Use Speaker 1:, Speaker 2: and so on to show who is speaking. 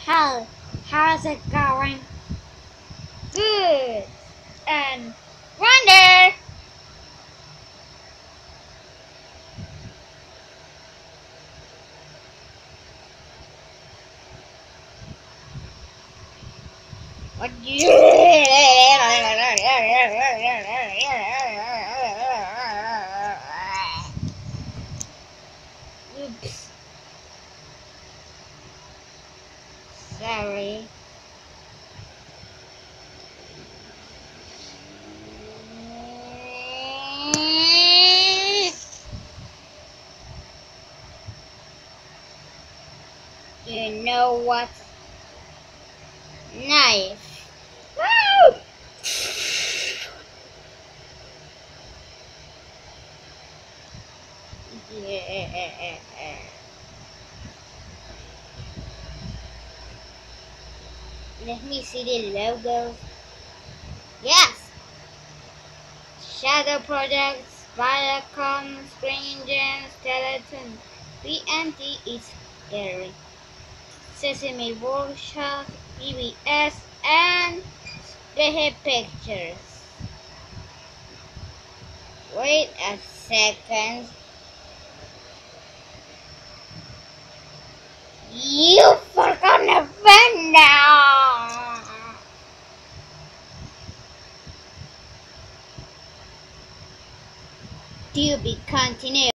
Speaker 1: How's it going? Good. And Wonder. What you? Oops. Sorry. You know what? Nice. Woo! Yeah. Let me see the logo. Yes! Shadow Projects, Viacom, Screen Engine, Skeleton, BNT is scary. Sesame Workshop, PBS, and Spehe Pictures. Wait a second. You forgot the now. To be continued.